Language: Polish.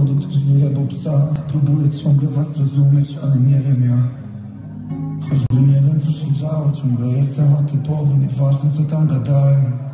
powodu ktoś wyjebał psa. Próbuję ciągle was rozumieć, ale nie wiem ja. Choćby nie wiem co się działo, ciągle jestem atypowy. Nieważne co tam gadają.